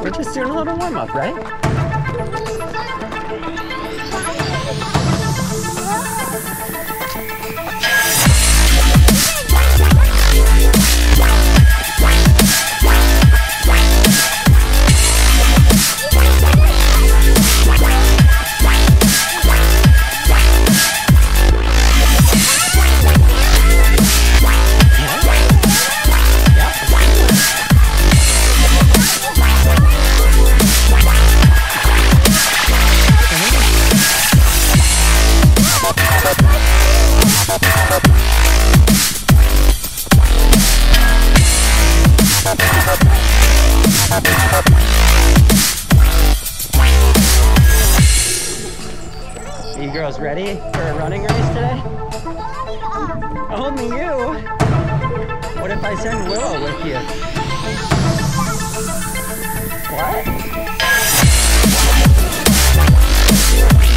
We're just doing a little warm-up, right? Are you girls ready for a running race today? Only you? What if I send Willow with you? What?